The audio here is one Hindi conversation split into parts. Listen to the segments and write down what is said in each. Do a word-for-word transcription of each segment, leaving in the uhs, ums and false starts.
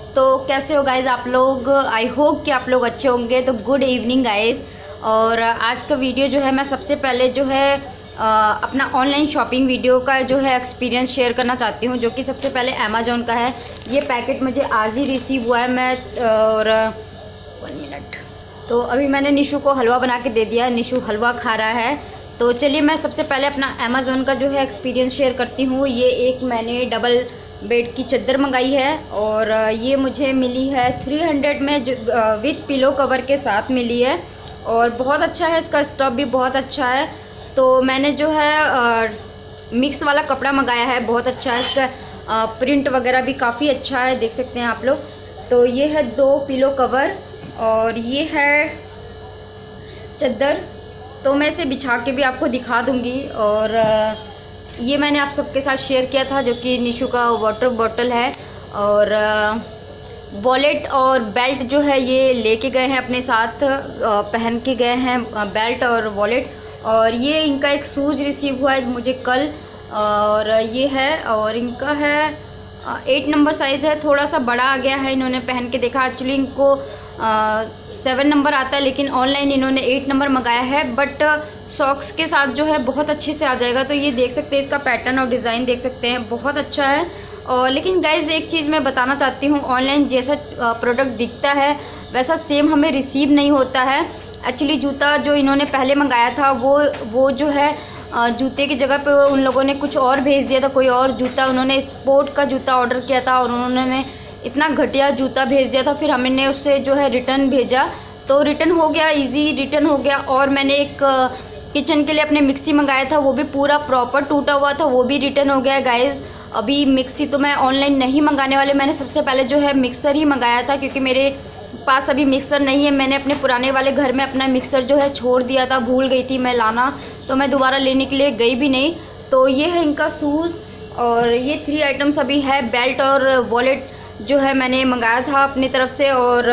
तो कैसे हो गाइज आप लोग? आई होप कि आप लोग अच्छे होंगे। तो गुड इवनिंग गाइज। और आज का वीडियो जो है मैं सबसे पहले जो है आ, अपना ऑनलाइन शॉपिंग वीडियो का जो है एक्सपीरियंस शेयर करना चाहती हूँ, जो कि सबसे पहले अमेजोन का है। ये पैकेट मुझे आज ही रिसीव हुआ है। मैं और वन मिनट तो अभी मैंने निशु को हलवा बना के दे दिया है। निशु हलवा खा रहा है। तो चलिए मैं सबसे पहले अपना अमेजोन का जो है एक्सपीरियंस शेयर करती हूँ। ये एक मैंने डबल बेड की चादर मंगाई है और ये मुझे मिली है थ्री हंड्रेड में विथ पिलो कवर के साथ मिली है और बहुत अच्छा है। इसका स्टफ भी बहुत अच्छा है। तो मैंने जो है आ, मिक्स वाला कपड़ा मंगाया है, बहुत अच्छा है। इसका आ, प्रिंट वगैरह भी काफ़ी अच्छा है, देख सकते हैं आप लोग। तो ये है दो पिलो कवर और ये है चादर। तो मैं इसे बिछा के भी आपको दिखा दूंगी। और आ, ये मैंने आप सबके साथ शेयर किया था, जो कि निशु का वाटर बॉटल है। और वॉलेट और बेल्ट जो है ये लेके गए हैं अपने साथ, पहन के गए हैं बेल्ट और वॉलेट। और ये इनका एक शूज़ रिसीव हुआ है मुझे कल, और ये है और इनका है एट नंबर साइज़ है। थोड़ा सा बड़ा आ गया है, इन्होंने पहन के देखा। एक्चुअली इनको सेवन नंबर आता है, लेकिन ऑनलाइन इन्होंने एट नंबर मंगाया है। बट सॉक्स के साथ जो है बहुत अच्छे से आ जाएगा। तो ये देख सकते हैं, इसका पैटर्न और डिज़ाइन देख सकते हैं, बहुत अच्छा है। और लेकिन गाइज एक चीज़ मैं बताना चाहती हूँ, ऑनलाइन जैसा प्रोडक्ट दिखता है वैसा सेम हमें रिसीव नहीं होता है। एक्चुअली जूता जो इन्होंने पहले मंगाया था वो वो जो है जूते की जगह पे उन लोगों ने कुछ और भेज दिया था, कोई और जूता। उन्होंने स्पोर्ट का जूता ऑर्डर किया था और उन्होंने इतना घटिया जूता भेज दिया था। फिर हमने उससे जो है रिटर्न भेजा, तो रिटर्न हो गया, इजी रिटर्न हो गया। और मैंने एक किचन के लिए अपने मिक्सी मंगाया था, वो भी पूरा प्रॉपर टूटा हुआ था, वो भी रिटर्न हो गया गाइज। अभी मिक्सी तो मैं ऑनलाइन नहीं मंगाने वाले, मैंने सबसे पहले जो है मिक्सर ही मंगाया था, क्योंकि मेरे पास अभी मिक्सर नहीं है। मैंने अपने पुराने वाले घर में अपना मिक्सर जो है छोड़ दिया था, भूल गई थी मैं लाना, तो मैं दोबारा लेने के लिए गई भी नहीं। तो ये है इनका शूज़ और ये थ्री आइटम्स अभी है। बेल्ट और वॉलेट जो है मैंने मंगाया था अपनी तरफ से, और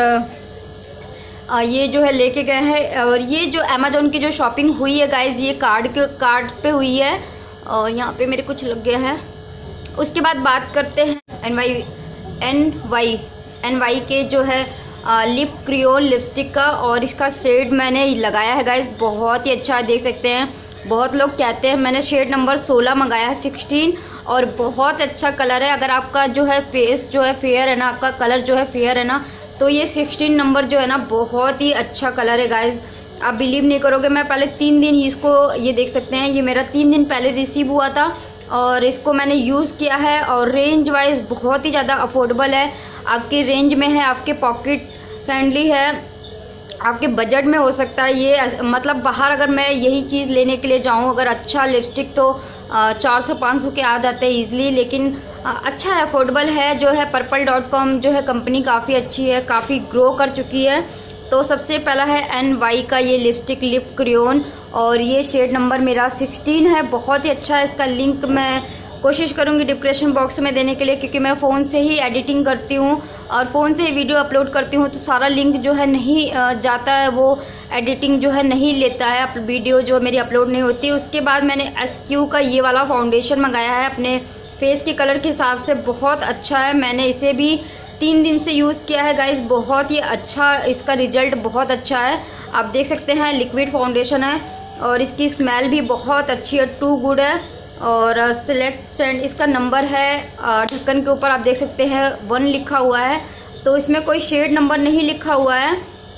ये जो है लेके गए हैं। और ये जो अमेजोन की जो शॉपिंग हुई है गाइज, ये कार्ड के कार्ड पे हुई है और यहाँ पे मेरे कुछ लग गया है। उसके बाद बात करते हैं N Y N Y N Y के जो है लिप क्रियोल लिपस्टिक का। और इसका शेड मैंने लगाया है गाइज, बहुत ही अच्छा है, देख सकते हैं। बहुत लोग कहते हैं, मैंने शेड नंबर सोलह मंगाया है, सिक्सटीन, और बहुत अच्छा कलर है। अगर आपका जो है फेस जो है फेयर है ना, आपका कलर जो है फेयर है ना, तो ये सिक्सटीन नंबर जो है ना बहुत ही अच्छा कलर है गाइज। आप बिलीव नहीं करोगे, मैं पहले तीन दिन इसको, ये देख सकते हैं, ये मेरा तीन दिन पहले रिसीव हुआ था और इसको मैंने यूज़ किया है। और रेंज वाइज बहुत ही ज़्यादा अफोर्डेबल है, आपके रेंज में है, आपके पॉकेट फ्रेंडली है, आपके बजट में हो सकता है ये। मतलब बाहर अगर मैं यही चीज़ लेने के लिए जाऊँ, अगर अच्छा लिपस्टिक, तो चार सौ पाँच सौ के आ जाते हैं ईजिली। लेकिन अच्छा है, अफोर्डेबल है जो है। पर्पल डॉट कॉम जो है कंपनी काफ़ी अच्छी है, काफ़ी ग्रो कर चुकी है। तो सबसे पहला है एन वाई का ये लिपस्टिक लिप क्रियोन, और ये शेड नंबर मेरा सिक्सटीन है। बहुत ही अच्छा है। इसका लिंक मैं कोशिश करूंगी डिस्क्रिप्शन बॉक्स में देने के लिए, क्योंकि मैं फ़ोन से ही एडिटिंग करती हूँ और फ़ोन से ही वीडियो अपलोड करती हूँ, तो सारा लिंक जो है नहीं जाता है, वो एडिटिंग जो है नहीं लेता है, वीडियो जो मेरी अपलोड नहीं होती। उसके बाद मैंने एस क्यू का ये वाला फाउंडेशन मंगाया है अपने फेस के कलर के हिसाब से, बहुत अच्छा है। मैंने इसे भी तीन दिन से यूज़ किया है गाइज, बहुत ही अच्छा, इसका रिजल्ट बहुत अच्छा है। आप देख सकते हैं, लिक्विड फाउंडेशन है और इसकी स्मेल भी बहुत अच्छी है, टू गुड है। और सिलेक्ट सेंड इसका नंबर है, ढक्कन के ऊपर आप देख सकते हैं वन लिखा हुआ है, तो इसमें कोई शेड नंबर नहीं लिखा हुआ है,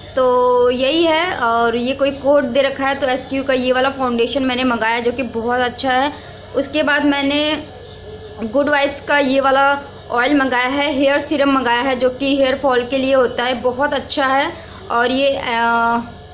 तो यही है। और ये कोई कोड दे रखा है। तो एस क्यू का ये वाला फाउंडेशन मैंने मंगाया, जो कि बहुत अच्छा है। उसके बाद मैंने गुड वाइब्स का ये वाला ऑयल मंगाया है, हेयर सीरम मंगाया है, जो कि हेयर फॉल के लिए होता है, बहुत अच्छा है। और ये आ,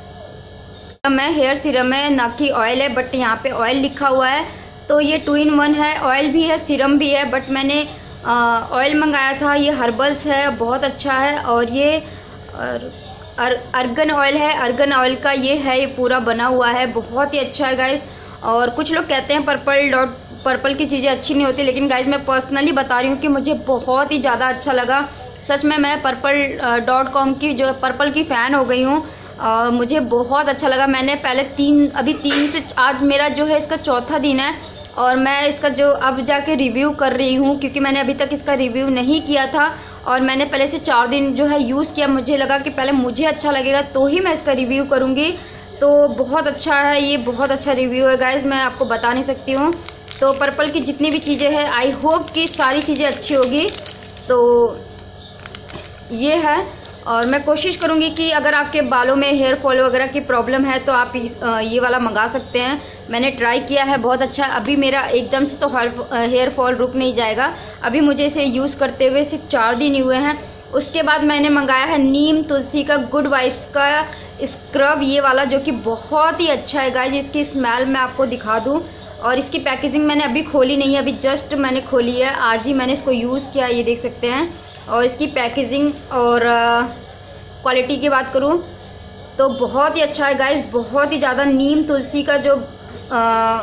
मैं हेयर सीरम है, ना कि ऑयल है, बट यहाँ पे ऑयल लिखा हुआ है। तो ये टू इन वन है, ऑयल भी है, सीरम भी है। बट मैंने ऑयल मंगाया था, ये हर्बल्स है, बहुत अच्छा है। और ये अर, अर, अर्गन ऑयल है, अर्गन ऑयल का ये है, ये पूरा बना हुआ है, बहुत ही अच्छा है गाइज। और कुछ लोग कहते हैं पर्पल डॉट पर्पल की चीज़ें अच्छी नहीं होती, लेकिन गाइज मैं पर्सनली बता रही हूँ कि मुझे बहुत ही ज़्यादा अच्छा लगा। सच में मैं पर्पल डॉट कॉम की जो पर्पल की फ़ैन हो गई हूँ। मुझे बहुत अच्छा लगा। मैंने पहले तीन अभी तीन से आज मेरा जो है इसका चौथा दिन है और मैं इसका जो अब जाके रिव्यू कर रही हूँ, क्योंकि मैंने अभी तक इसका रिव्यू नहीं किया था और मैंने पहले से चार दिन जो है यूज़ किया। मुझे लगा कि पहले मुझे अच्छा लगेगा तो ही मैं इसका रिव्यू करूँगी। तो बहुत अच्छा है, ये बहुत अच्छा रिव्यू है गाइज़, मैं आपको बता नहीं सकती हूँ। तो पर्पल की जितनी भी चीज़ें हैं आई होप कि सारी चीज़ें अच्छी होगी। तो ये है, और मैं कोशिश करूँगी कि अगर आपके बालों में हेयर फॉल वगैरह की प्रॉब्लम है तो आप इस ये वाला मंगा सकते हैं। मैंने ट्राई किया है, बहुत अच्छा है। अभी मेरा एकदम से तो हेयर फॉल रुक नहीं जाएगा, अभी मुझे इसे यूज़ करते हुए सिर्फ चार दिन ही हुए हैं। उसके बाद मैंने मंगाया है नीम तुलसी का गुड वाइब्स का स्क्रब, ये वाला, जो कि बहुत ही अच्छा है गाइज। इसकी स्मेल मैं आपको दिखा दूँ, और इसकी पैकेजिंग मैंने अभी खोली नहीं है, अभी जस्ट मैंने खोली है, आज ही मैंने इसको यूज़ किया, ये देख सकते हैं। और इसकी पैकेजिंग और क्वालिटी की बात करूं तो बहुत ही अच्छा है गाइज, बहुत ही ज़्यादा। नीम तुलसी का जो आ,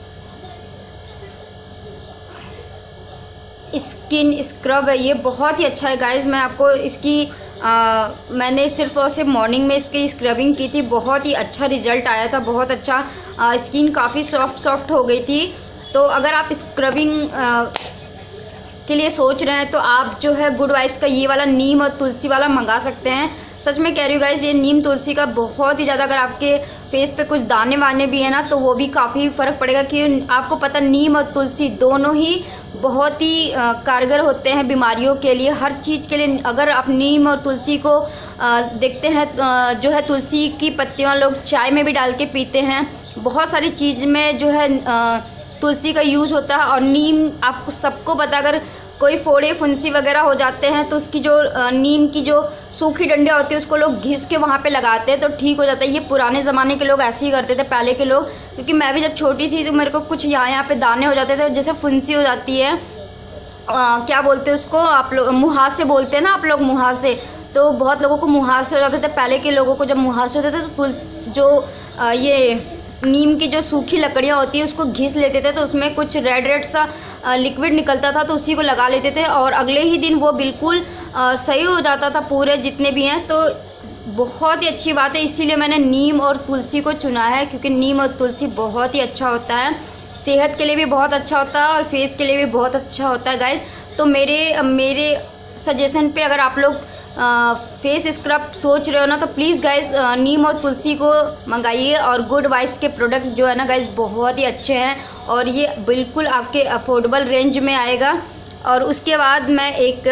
स्किन स्क्रब है ये बहुत ही अच्छा है गाइज। मैं आपको इसकी आ, मैंने सिर्फ और सिर्फ मॉर्निंग में इसकी स्क्रबिंग की थी, बहुत ही अच्छा रिजल्ट आया था, बहुत अच्छा। आ, स्किन काफ़ी सॉफ्ट सॉफ्ट हो गई थी। तो अगर आप स्क्रबिंग आ, के लिए सोच रहे हैं तो आप जो है गुड वाइब्स का ये वाला नीम और तुलसी वाला मंगा सकते हैं। सच में कह रही हूँ गाइज, ये नीम तुलसी का बहुत ही ज़्यादा, अगर आपके फेस पे कुछ दाने वाने भी है ना तो वो भी काफ़ी फ़र्क पड़ेगा। कि आपको पता, नीम और तुलसी दोनों ही बहुत ही कारगर होते हैं बीमारियों के लिए, हर चीज़ के लिए। अगर आप नीम और तुलसी को देखते हैं, जो है तुलसी की पत्तियाँ लोग चाय में भी डाल के पीते हैं, बहुत सारी चीज़ में जो है तुलसी का यूज़ होता है। और नीम, आपको सबको पता, अगर कोई फोड़े फुंसी वगैरह हो जाते हैं तो उसकी जो नीम की जो सूखी डंडियाँ होती है उसको लोग घिस के वहाँ पे लगाते हैं तो ठीक हो जाता है। ये पुराने ज़माने के लोग ऐसे ही करते थे, पहले के लोग। क्योंकि मैं भी जब छोटी थी तो मेरे को कुछ यहाँ यहाँ पे दाने हो जाते थे, जैसे फुंसी हो जाती है, आ, क्या बोलते हैं उसको आप लोग, मुहासे बोलते हैं ना आप लोग, मुहासे। तो बहुत लोगों को मुहासे हो जाते थे, पहले के लोगों को जब मुहासे होते थे तो तुलसी जो आ, ये नीम की जो सूखी लकड़ियाँ होती है उसको घिस लेते थे, तो उसमें कुछ रेड रेड सा लिक्विड निकलता था, तो उसी को लगा लेते थे और अगले ही दिन वो बिल्कुल सही हो जाता था, पूरे जितने भी हैं। तो बहुत ही अच्छी बात है, इसीलिए मैंने नीम और तुलसी को चुना है, क्योंकि नीम और तुलसी बहुत ही अच्छा होता है, सेहत के लिए भी बहुत अच्छा होता है और फेस के लिए भी बहुत अच्छा होता है गाइज। तो मेरे मेरे सजेशन पे अगर आप लोग आ, फेस स्क्रब सोच रहे हो ना तो प्लीज़ गाइज नीम और तुलसी को मंगाइए। और गुड वाइब्स के प्रोडक्ट जो है ना गाइज बहुत ही अच्छे हैं और ये बिल्कुल आपके अफोर्डेबल रेंज में आएगा। और उसके बाद मैं एक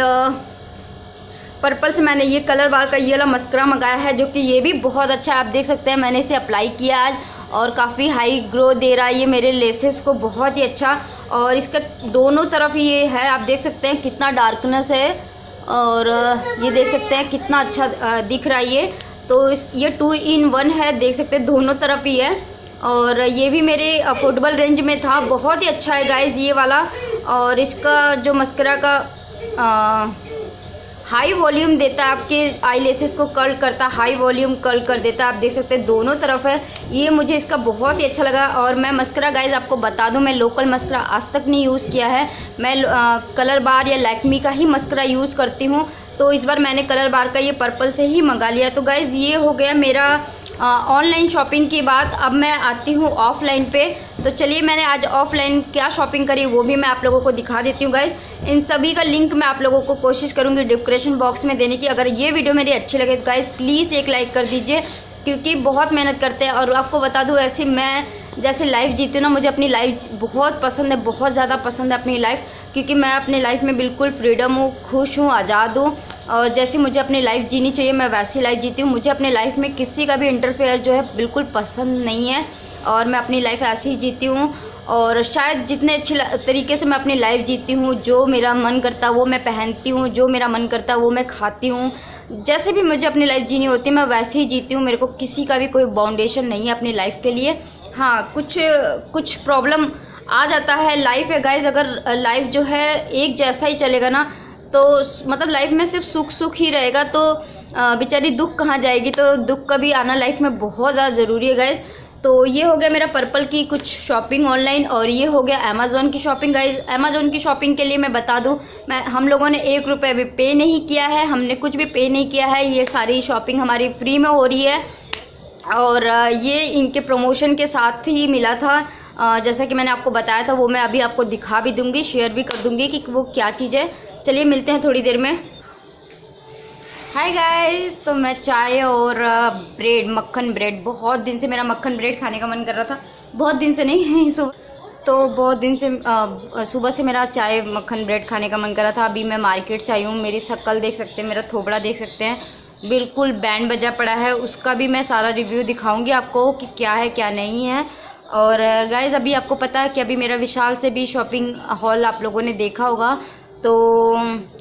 पर्पल से मैंने ये कलर बार का ये वाला मस्करा मंगाया है, जो कि ये भी बहुत अच्छा है। आप देख सकते हैं मैंने इसे अप्लाई किया आज और काफ़ी हाई ग्रो दे रहा है ये मेरे लेसेस को, बहुत ही अच्छा। और इसका दोनों तरफ ये है, आप देख सकते हैं कितना डार्कनेस है और ये देख सकते हैं कितना अच्छा दिख रहा है ये। तो इस ये टू इन वन है, देख सकते हैं दोनों तरफ ही है और ये भी मेरे अफोर्डेबल रेंज में था, बहुत ही अच्छा है गाइज ये वाला। और इसका जो मस्करा का आ, हाई वॉल्यूम देता है, आपके आई लेसेस को कर्ल करता है, हाई वॉल्यूम कर्ल कर देता है। आप देख सकते हैं दोनों तरफ है, ये मुझे इसका बहुत ही अच्छा लगा। और मैं मस्करा गाइज आपको बता दूं, मैं लोकल मस्करा आज तक नहीं यूज़ किया है, मैं आ, कलर बार या लैक्मी का ही मस्करा यूज़ करती हूँ। तो इस बार मैंने कलर बार का ये पर्पल से ही मंगा लिया। तो गाइज ये हो गया मेरा ऑनलाइन शॉपिंग की बात। अब मैं आती हूँ ऑफलाइन पे। तो चलिए मैंने आज ऑफलाइन क्या शॉपिंग करी वो भी मैं आप लोगों को दिखा देती हूँ गाइज। इन सभी का लिंक मैं आप लोगों को कोशिश करूँगी डिस्क्रिप्शन बॉक्स में देने की। अगर ये वीडियो मेरी अच्छी लगे तो गाइज प्लीज़ एक लाइक कर दीजिए, क्योंकि बहुत मेहनत करते हैं। और आपको बता दूँ, ऐसे मैं जैसे लाइफ जीती हूँ ना, मुझे अपनी लाइफ बहुत पसंद है, बहुत ज़्यादा पसंद है अपनी लाइफ, क्योंकि मैं अपनी लाइफ में बिल्कुल फ्रीडम हूँ, खुश हूँ, आज़ाद हूँ। और जैसी मुझे अपनी लाइफ जीनी चाहिए मैं वैसी लाइफ जीती हूँ। मुझे अपनी लाइफ में किसी का भी इंटरफेयर जो है बिल्कुल पसंद नहीं है और मैं अपनी लाइफ ऐसे ही जीती हूँ। और शायद जितने अच्छे तरीके से मैं अपनी लाइफ जीती हूँ, जो मेरा मन करता है वो मैं पहनती हूँ, जो मेरा मन करता है वो मैं खाती हूँ, जैसे भी मुझे अपनी लाइफ जीनी होती है मैं वैसे ही जीती हूँ। मेरे को किसी का भी कोई बाउंडेशन नहीं है अपनी लाइफ के लिए। हाँ, कुछ कुछ प्रॉब्लम आ जाता है, लाइफ है गाइज। अगर लाइफ जो है एक जैसा ही चलेगा ना तो मतलब लाइफ में सिर्फ सुख सुख ही रहेगा तो बेचारी दुख कहाँ जाएगी। तो दुख का भी आना लाइफ में बहुत ज़्यादा ज़रूरी है गाइज। तो ये हो गया मेरा पर्पल की कुछ शॉपिंग ऑनलाइन और ये हो गया अमेज़ॉन की शॉपिंग गाइज। अमेज़ॉन की शॉपिंग के लिए मैं बता दूं, मैं हम लोगों ने एक रुपये भी पे नहीं किया है, हमने कुछ भी पे नहीं किया है। ये सारी शॉपिंग हमारी फ्री में हो रही है और ये इनके प्रमोशन के साथ ही मिला था। जैसा कि मैंने आपको बताया था वो मैं अभी आपको दिखा भी दूंगी, शेयर भी कर दूंगी कि वो क्या चीज़ है। चलिए मिलते हैं थोड़ी देर में। हाय गाइस, तो मैं चाय और ब्रेड, मक्खन ब्रेड, बहुत दिन से मेरा मक्खन ब्रेड खाने का मन कर रहा था। बहुत दिन से नहीं, सुबह तो बहुत दिन से सुबह से मेरा चाय मक्खन ब्रेड खाने का मन कर रहा था। अभी मैं मार्केट से आई हूँ। मेरी शक्ल देख सकते हैं, मेरा थोबड़ा देख सकते हैं, बिल्कुल बैंड बजा पड़ा है। उसका भी मैं सारा रिव्यू दिखाऊंगी आपको कि क्या है क्या नहीं है। और गाइस, अभी आपको पता है कि अभी मेरा विशाल से भी शॉपिंग हॉल आप लोगों ने देखा होगा। तो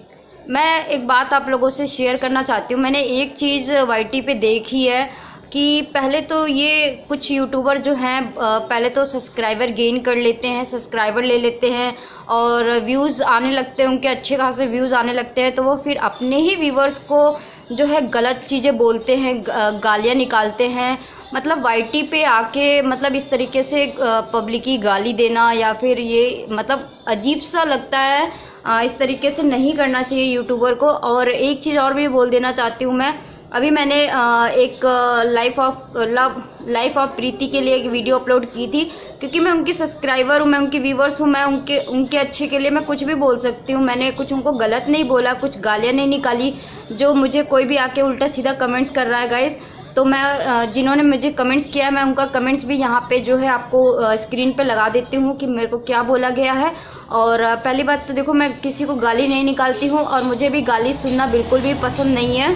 मैं एक बात आप लोगों से शेयर करना चाहती हूँ। मैंने एक चीज़ वाईटी पे देखी है कि पहले तो ये कुछ यूट्यूबर जो हैं पहले तो सब्सक्राइबर गेन कर लेते हैं, सब्सक्राइबर ले लेते हैं और व्यूज़ आने लगते हैं, उनके अच्छे खासे व्यूज़ आने लगते हैं। तो वो फिर अपने ही व्यूवर्स को जो है गलत चीज़ें बोलते हैं, गालियाँ निकालते हैं। मतलब वाईटी पे आके मतलब इस तरीके से पब्लिक की गाली देना या फिर ये मतलब अजीब सा लगता है। इस तरीके से नहीं करना चाहिए यूट्यूबर को। और एक चीज़ और भी बोल देना चाहती हूँ मैं। अभी मैंने एक life of love life of Preeti के लिए एक वीडियो अपलोड की थी, क्योंकि मैं उनकी सब्सक्राइबर हूँ, मैं उनकी व्यूवर्स हूँ। मैं उनके उनके अच्छे के लिए मैं कुछ भी बोल सकती हूँ। मैंने कुछ उनको गलत नहीं बोला, कुछ गालियाँ नहीं निकाली जो मुझे कोई भी आके उल्टा सीधा कमेंट्स कर रहा है गाइस। तो मैं जिन्होंने मुझे कमेंट्स किया, मैं उनका कमेंट्स भी यहाँ पे जो है आपको स्क्रीन पे लगा देती हूँ कि मेरे को क्या बोला गया है। और पहली बात तो देखो, मैं किसी को गाली नहीं निकालती हूँ और मुझे भी गाली सुनना बिल्कुल भी पसंद नहीं है।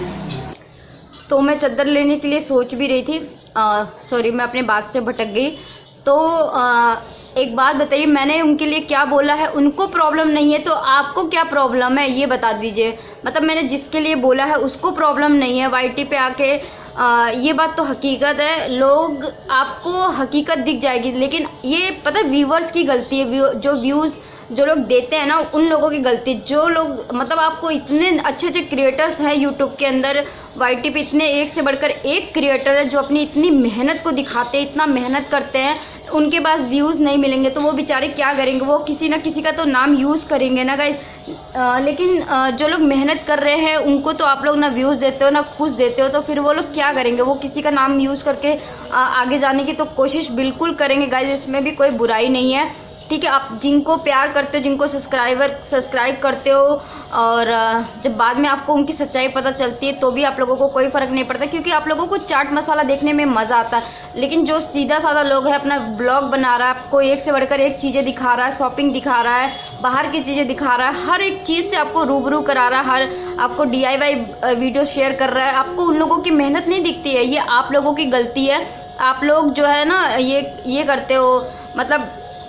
तो मैं चादर लेने के लिए सोच भी रही थी, सॉरी मैं अपने बात से भटक गई। तो आ, एक बात बताइए, मैंने उनके लिए क्या बोला है? उनको प्रॉब्लम नहीं है तो आपको क्या प्रॉब्लम है, ये बता दीजिए। मतलब मैंने जिसके लिए बोला है उसको प्रॉब्लम नहीं है। वाईटी पे आके आ, ये बात तो हकीकत है, लोग आपको हकीकत दिख जाएगी, लेकिन ये पता है व्यूवर्स की गलती है। जो व्यूज़ जो लोग देते हैं ना, उन लोगों की गलती। जो लोग मतलब आपको इतने अच्छे अच्छे क्रिएटर्स हैं यूट्यूब के अंदर, वाईटी पे इतने एक से बढ़कर एक क्रिएटर है जो अपनी इतनी मेहनत को दिखाते हैं, इतना मेहनत करते हैं, उनके पास व्यूज़ नहीं मिलेंगे तो वो बेचारे क्या करेंगे? वो किसी ना किसी का तो नाम यूज़ करेंगे ना गाइस। लेकिन आ, जो लोग मेहनत कर रहे हैं उनको तो आप लोग ना व्यूज़ देते हो ना कुछ देते हो, तो फिर वो लोग क्या करेंगे? वो किसी का नाम यूज़ करके आ, आगे जाने की तो कोशिश बिल्कुल करेंगे गाइस, इसमें भी कोई बुराई नहीं है। ठीक है, आप जिनको प्यार करते हो, जिनको सब्सक्राइबर सब्सक्राइब करते हो, और जब बाद में आपको उनकी सच्चाई पता चलती है तो भी आप लोगों को कोई फ़र्क नहीं पड़ता, क्योंकि आप लोगों को चाट मसाला देखने में मज़ा आता है। लेकिन जो सीधा साधा लोग है, अपना ब्लॉग बना रहा है, आपको एक से बढ़कर एक चीज़ें दिखा रहा है, शॉपिंग दिखा रहा है, बाहर की चीज़ें दिखा रहा है, हर एक चीज़ से आपको रूबरू करा रहा है, हर आपको D I Y video share कर रहा है, आपको उन लोगों की मेहनत नहीं दिखती है। ये आप लोगों की गलती है। आप लोग जो है ना ये ये करते हो, मतलब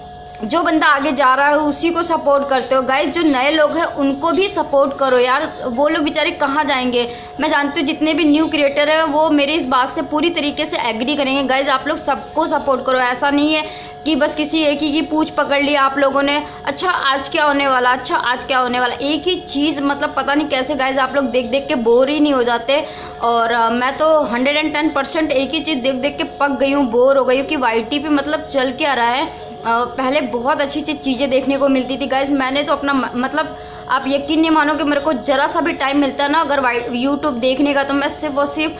जो बंदा आगे जा रहा है उसी को सपोर्ट करते हो गाइस। जो नए लोग हैं उनको भी सपोर्ट करो यार, वो लोग बेचारे कहाँ जाएंगे? मैं जानती हूँ जितने भी न्यू क्रिएटर हैं वो मेरे इस बात से पूरी तरीके से एग्री करेंगे गाइस। आप लोग सबको सपोर्ट करो, ऐसा नहीं है कि बस किसी एक ही की पूछ पकड़ लिया आप लोगों ने। अच्छा आज क्या होने वाला, अच्छा आज क्या होने वाला, एक ही चीज़, मतलब पता नहीं कैसे गाइस आप लोग देख देख के बोर ही नहीं हो जाते। और आ, मैं तो हंड्रेड एंड टेन परसेंट एक ही चीज़ देख देख के पक गई हूँ, बोर हो गई हूँ कि वाईटी पे मतलब चल क्या रहा है। Uh, पहले बहुत अच्छी अच्छी चीज़ें देखने को मिलती थी गाइस। मैंने तो अपना मतलब आप यकीन नहीं मानोगे, मेरे को जरा सा भी टाइम मिलता है ना अगर यूट्यूब देखने का, तो मैं सिर्फ और सिर्फ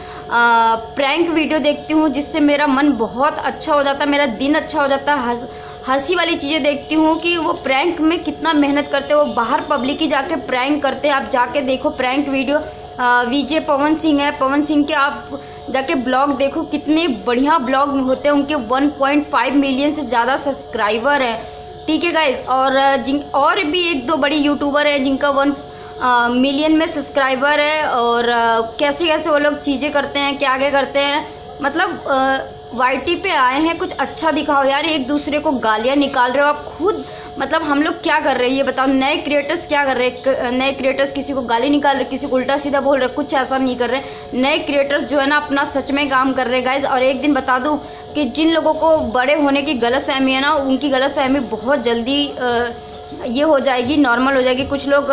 प्रैंक वीडियो देखती हूँ, जिससे मेरा मन बहुत अच्छा हो जाता है, मेरा दिन अच्छा हो जाता है। हंस हंसी वाली चीज़ें देखती हूँ कि वो प्रैंक में कितना मेहनत करते हैं, वो बाहर पब्लिक ही जाके प्रैंक करते हैं। आप जाके देखो prank video, VJ Pawan Singh है, पवन सिंह के आप जाके ब्लॉग देखो, कितने बढ़िया ब्लॉग होते हैं उनके। वन पॉइंट फाइव मिलियन से ज़्यादा सब्सक्राइबर हैं। ठीक है गाइस, और जिन और भी एक दो बड़ी यूट्यूबर है जिनका वन मिलियन में सब्सक्राइबर है, और आ, कैसे कैसे वो लोग चीज़ें करते हैं, क्या आगे करते हैं। मतलब वाईटी पे आए हैं, कुछ अच्छा दिखाओ यार। एक दूसरे को गालियाँ निकाल रहे हो आप खुद, मतलब हम लोग क्या कर रहे हैं ये बताओ? नए क्रिएटर्स क्या कर रहे हैं? नए क्रिएटर्स किसी को गाली निकाल रहे, किसी को उल्टा सीधा बोल रहे, कुछ ऐसा नहीं कर रहे। नए क्रिएटर्स जो है ना अपना सच में काम कर रहे हैं गाइज। और एक दिन बता दूं कि जिन लोगों को बड़े होने की गलत फहमी है ना, उनकी गलत फहमी बहुत जल्दी ये हो जाएगी, नॉर्मल हो जाएगी। कुछ लोग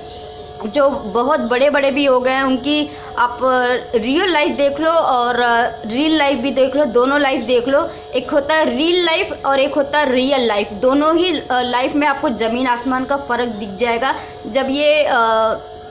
जो बहुत बड़े बड़े भी हो गए हैं, उनकी आप रियल लाइफ देख लो और रियल लाइफ भी देख लो, दोनों लाइफ देख लो। एक होता है रियल लाइफ और एक होता है रियल लाइफ। दोनों ही लाइफ में आपको ज़मीन आसमान का फ़र्क दिख जाएगा जब ये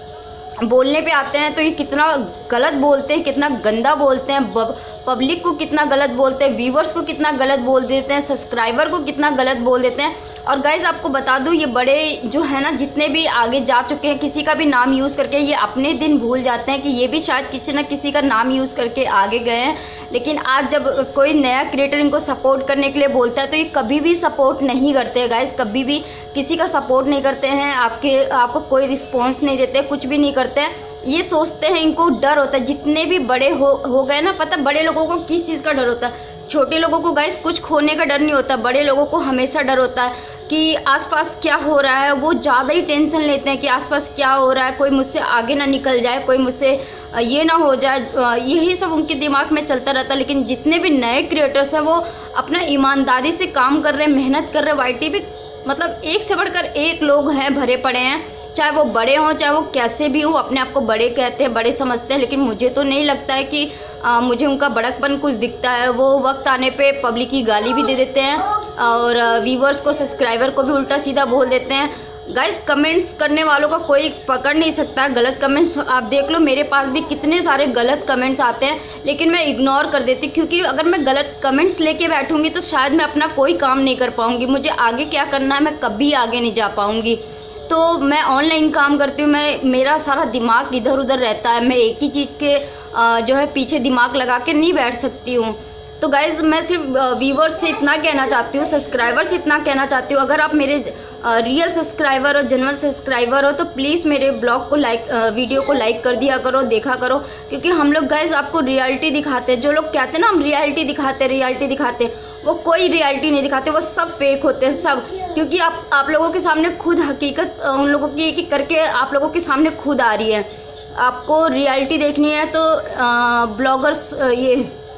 बोलने पे आते हैं तो ये कितना गलत बोलते हैं, कितना गंदा बोलते हैं, पब्लिक को कितना गलत बोलते हैं, व्यूवर्स को कितना गलत बोल देते हैं, सब्सक्राइबर को कितना गलत बोल देते हैं। और गाइज आपको बता दूं, ये बड़े जो है ना, जितने भी आगे जा चुके हैं, किसी का भी नाम यूज़ करके ये अपने दिन भूल जाते हैं कि ये भी शायद किसी न किसी का नाम यूज़ करके आगे गए हैं। लेकिन आज जब कोई नया क्रिएटर इनको सपोर्ट करने के लिए बोलता है तो ये कभी भी सपोर्ट नहीं करते हैं गाइज, कभी भी किसी का सपोर्ट नहीं करते हैं, आपके आपको कोई रिस्पॉन्स नहीं देते, कुछ भी नहीं करते हैं। ये सोचते हैं, इनको डर होता है। जितने भी बड़े हो हो गए ना, पता बड़े लोगों को किस चीज़ का डर होता है। छोटे लोगों को गाइस कुछ खोने का डर नहीं होता, बड़े लोगों को हमेशा डर होता है कि आसपास क्या हो रहा है। वो ज़्यादा ही टेंशन लेते हैं कि आसपास क्या हो रहा है, कोई मुझसे आगे ना निकल जाए, कोई मुझसे ये ना हो जाए, यही सब उनके दिमाग में चलता रहता है। लेकिन जितने भी नए क्रिएटर्स हैं वो अपना ईमानदारी से काम कर रहे हैं, मेहनत कर रहे हैं। वाईटी पे मतलब एक से बढ़कर एक लोग हैं, भरे पड़े हैं, चाहे वो बड़े हों चाहे वो कैसे भी हो, अपने आप को बड़े कहते हैं, बड़े समझते हैं। लेकिन मुझे तो नहीं लगता है कि आ, मुझे उनका बड़कपन कुछ दिखता है। वो वक्त आने पे पब्लिक की गाली भी दे देते हैं और व्यूवर्स को, सब्सक्राइबर को भी उल्टा सीधा बोल देते हैं। गाइस कमेंट्स करने वालों का कोई पकड़ नहीं सकता। गलत कमेंट्स आप देख लो, मेरे पास भी कितने सारे गलत कमेंट्स आते हैं, लेकिन मैं इग्नोर कर देती, क्योंकि अगर मैं गलत कमेंट्स लेके बैठूंगी तो शायद मैं अपना कोई काम नहीं कर पाऊंगी। मुझे आगे क्या करना है मैं कभी आगे नहीं जा पाऊंगी। तो मैं ऑनलाइन काम करती हूँ, मैं मेरा सारा दिमाग इधर उधर रहता है, मैं एक ही चीज़ के जो है पीछे दिमाग लगा के नहीं बैठ सकती हूँ। तो गाइज़ मैं सिर्फ व्यूवर्स से इतना कहना चाहती हूँ, सब्सक्राइबर से इतना कहना चाहती हूँ, अगर आप मेरे रियल सब्सक्राइबर और जेन्युइन सब्सक्राइबर हो तो प्लीज़ मेरे ब्लॉग को लाइक, वीडियो को लाइक कर दिया करो, देखा करो। क्योंकि हम लोग गाइज़ आपको रियलिटी दिखाते हैं। जो लोग कहते हैं ना हम रियलिटी दिखाते हैं रियलिटी दिखाते हैं, वो कोई रियलिटी नहीं दिखाते, वो सब फेक होते हैं सब। क्योंकि आप आप लोगों के सामने खुद हकीकत उन लोगों की एक एक करके आप लोगों के सामने खुद आ रही है। आपको रियलिटी देखनी है तो ब्लॉगर्स, ये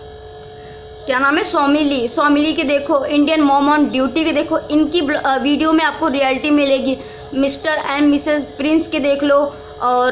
क्या नाम है, सौमिली सौमिली के देखो, इंडियन मॉम ऑन ड्यूटी के देखो, इनकी वीडियो में आपको रियलिटी मिलेगी। मिस्टर एंड मिसेस प्रिंस के देख लो, और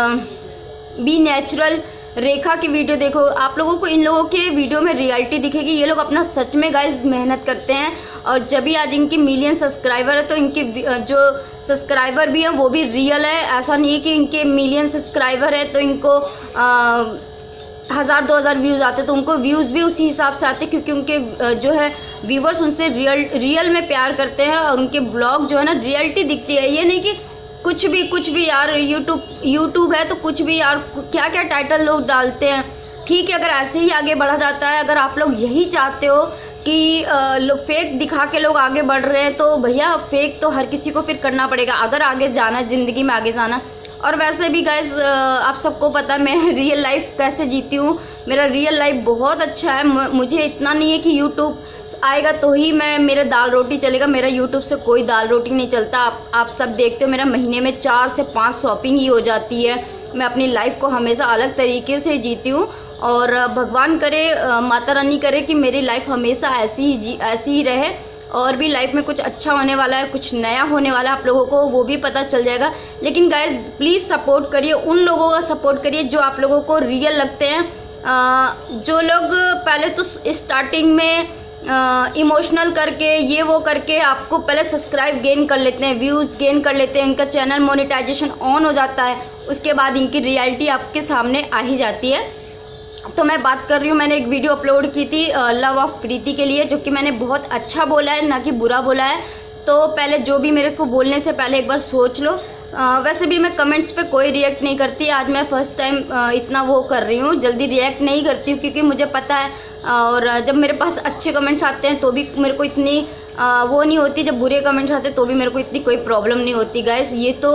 बी नेचुरल रेखा की वीडियो देखो। आप लोगों को इन लोगों के वीडियो में रियलिटी दिखेगी। ये लोग अपना सच में गाइस मेहनत करते हैं, और जब भी आज इनकी मिलियन सब्सक्राइबर है तो इनके जो सब्सक्राइबर भी है वो भी रियल है। ऐसा नहीं है कि इनके मिलियन सब्सक्राइबर है तो इनको आ, हज़ार दो हज़ार व्यूज़ आते, तो उनको व्यूज़ भी उसी हिसाब से आते, क्योंकि उनके जो है व्यूवर्स उनसे रियल रियल में प्यार करते हैं, और उनके ब्लॉग जो है ना रियलिटी दिखती है। ये नहीं कि कुछ भी कुछ भी यार, यूट्यूब यूट्यूब है तो कुछ भी यार क्या क्या टाइटल लोग डालते हैं। ठीक है, अगर ऐसे ही आगे बढ़ा जाता है, अगर आप लोग यही चाहते हो कि लोग फेक दिखा के लोग आगे बढ़ रहे हैं, तो भैया फेक तो हर किसी को फिर करना पड़ेगा अगर आगे जाना है, ज़िंदगी में आगे जाना। और वैसे भी गाइस आप सबको पता है मैं रियल लाइफ कैसे जीती हूँ। मेरा रियल लाइफ बहुत अच्छा है। मुझे इतना नहीं है कि यूट्यूब आएगा तो ही मैं मेरे दाल रोटी चलेगा, मेरा यूट्यूब से कोई दाल रोटी नहीं चलता। आप आप सब देखते हो मेरा महीने में चार से पाँच शॉपिंग ही हो जाती है। मैं अपनी लाइफ को हमेशा अलग तरीके से जीती हूँ, और भगवान करे, माता रानी करे कि मेरी लाइफ हमेशा ऐसी ही जी ऐसी ही रहे, और भी लाइफ में कुछ अच्छा होने वाला है, कुछ नया होने वाला है, आप लोगों को वो भी पता चल जाएगा। लेकिन गाइज प्लीज़ सपोर्ट करिए, उन लोगों का सपोर्ट करिए जो आप लोगों को रियल लगते हैं। आ, जो लोग पहले तो स्टार्टिंग में इमोशनल करके ये वो करके आपको पहले सब्सक्राइब गेन कर लेते हैं, व्यूज़ गेन कर लेते हैं, इनका चैनल मोनेटाइजेशन ऑन हो जाता है, उसके बाद इनकी रियलिटी आपके सामने आ ही जाती है। तो मैं बात कर रही हूँ, मैंने एक वीडियो अपलोड की थी लव ऑफ प्रीति के लिए, जो कि मैंने बहुत अच्छा बोला है, ना कि बुरा बोला है। तो पहले जो भी मेरे को बोलने से पहले एक बार सोच लो। आ, वैसे भी मैं कमेंट्स पे कोई रिएक्ट नहीं करती, आज मैं फर्स्ट टाइम इतना वो कर रही हूँ, जल्दी रिएक्ट नहीं करती हूँ, क्योंकि मुझे पता है। और जब मेरे पास अच्छे कमेंट्स आते हैं तो भी मेरे को इतनी आ, वो नहीं होती, जब बुरे कमेंट्स आते हैं तो भी मेरे को इतनी कोई प्रॉब्लम नहीं होती। गाइस ये तो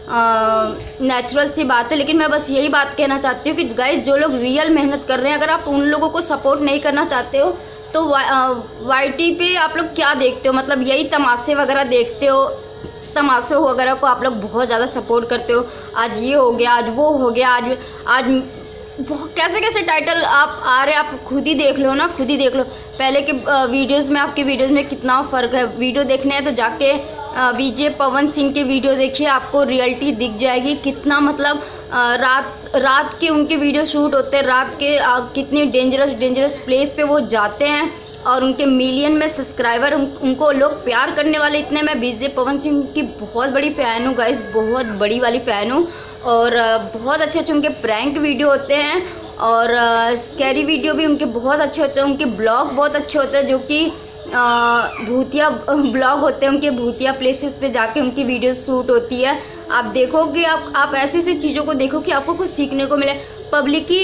नेचुरल सी बात है। लेकिन मैं बस यही बात कहना चाहती हूँ कि गाइस जो लोग रियल मेहनत कर रहे हैं, अगर आप उन लोगों को सपोर्ट नहीं करना चाहते हो तो वाईटी पे आप लोग क्या देखते हो, मतलब यही तमाशे वगैरह देखते हो, तमाशे वगैरह को आप लोग बहुत ज़्यादा सपोर्ट करते हो। आज ये हो गया, आज वो हो गया, आज आज कैसे कैसे टाइटल आप आ रहे हैं, आप खुद ही देख लो ना, खुद ही देख लो। पहले के वीडियोस में आपके वीडियोस में कितना फ़र्क है। वीडियो देखने हैं तो जाके विजय पवन सिंह के वीडियो देखिए, आपको रियलिटी दिख जाएगी। कितना मतलब रात रात के उनके वीडियो शूट होते हैं, रात के कितनी डेंजरस डेंजरस प्लेस पे वो जाते हैं, और उनके मिलियन में सब्सक्राइबर, उन, उनको लोग प्यार करने वाले इतने। मैं विजय पवन सिंह की बहुत बड़ी फ़ैन हूँ गाइस, बहुत बड़ी वाली फ़ैन हूँ। और बहुत अच्छे अच्छे उनके प्रैंक वीडियो होते हैं और स्कैरी वीडियो भी उनके बहुत अच्छे होते हैं। उनके ब्लॉग बहुत अच्छे होते हैं जो कि भूतिया ब्लॉग होते हैं, उनके भूतिया प्लेसेस पे जाके उनकी वीडियो शूट होती है। आप देखो कि आप आप ऐसी ऐसी चीज़ों को देखो कि आपको कुछ सीखने को मिले। पब्लिक की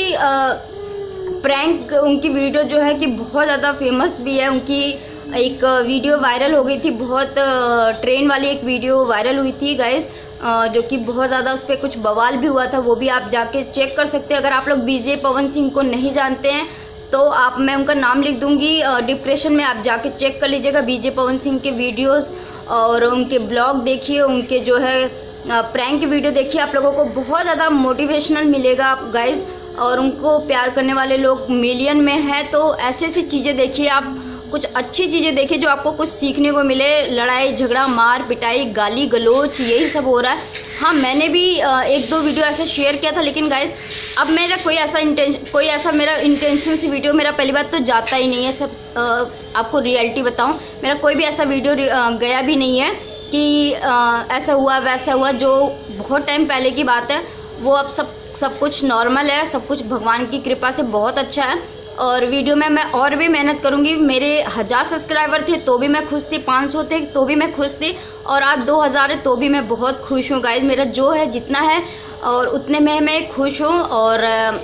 प्रैंक उनकी वीडियो जो है कि बहुत ज़्यादा फेमस भी है। उनकी एक वीडियो वायरल हो गई थी, बहुत ट्रेन वाली एक वीडियो वायरल हुई थी गाइस, जो कि बहुत ज़्यादा उस पर कुछ बवाल भी हुआ था। वो भी आप जाके चेक कर सकते हैं। अगर आप लोग बीजे पवन सिंह को नहीं जानते हैं तो आप मैं उनका नाम लिख दूंगी डिस्क्रिप्शन में, आप जाके चेक कर लीजिएगा बीजे पवन सिंह के वीडियोस और उनके ब्लॉग देखिए, उनके जो है प्रैंक की वीडियो देखिए। आप लोगों को बहुत ज़्यादा मोटिवेशनल मिलेगा आप गाइस, और उनको प्यार करने वाले लोग मिलियन में है। तो ऐसी ऐसी चीज़ें देखिए, आप कुछ अच्छी चीज़ें देखिए जो आपको कुछ सीखने को मिले। लड़ाई झगड़ा मार पिटाई गाली गलोच यही सब हो रहा है। हाँ, मैंने भी एक दो वीडियो ऐसे शेयर किया था, लेकिन गाइस अब मेरा कोई ऐसा इंटेंशन कोई ऐसा मेरा इंटेंशन से वीडियो मेरा पहली बात तो जाता ही नहीं है। सब आपको रियलिटी बताऊं, मेरा कोई भी ऐसा वीडियो गया भी नहीं है कि ऐसा हुआ वैसा हुआ। जो बहुत टाइम पहले की बात है वो अब सब सब कुछ नॉर्मल है, सब कुछ भगवान की कृपा से बहुत अच्छा है। और वीडियो में मैं और भी मेहनत करूंगी। मेरे हज़ार सब्सक्राइबर थे तो भी मैं खुश थी, पाँच सौ थे तो भी मैं खुश थी, और आज दो हज़ार है तो भी मैं बहुत खुश हूँ गाइज। मेरा जो है जितना है और उतने में मैं खुश हूँ। और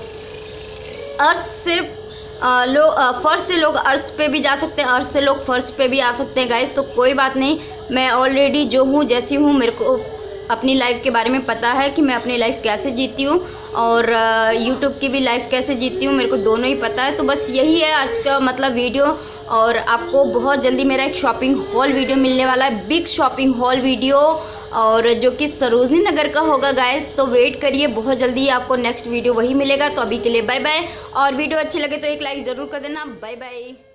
अर्थ से लोग फर्श से लोग अर्थ पे भी जा सकते हैं, अर्थ से लोग फर्श पे भी आ सकते हैं गाइज। तो कोई बात नहीं, मैं ऑलरेडी जो हूँ जैसी हूँ, मेरे को अपनी लाइफ के बारे में पता है कि मैं अपनी लाइफ कैसे जीती हूँ और यूट्यूब की भी लाइफ कैसे जीती हूँ, मेरे को दोनों ही पता है। तो बस यही है आज का मतलब वीडियो। और आपको बहुत जल्दी मेरा एक शॉपिंग हॉल वीडियो मिलने वाला है, बिग शॉपिंग हॉल वीडियो, और जो कि सरोजनी नगर का होगा गाइस। तो वेट करिए, बहुत जल्दी आपको नेक्स्ट वीडियो वही मिलेगा। तो अभी के लिए बाय बाय, और वीडियो अच्छी लगे तो एक लाइक ज़रूर कर देना। Bye bye.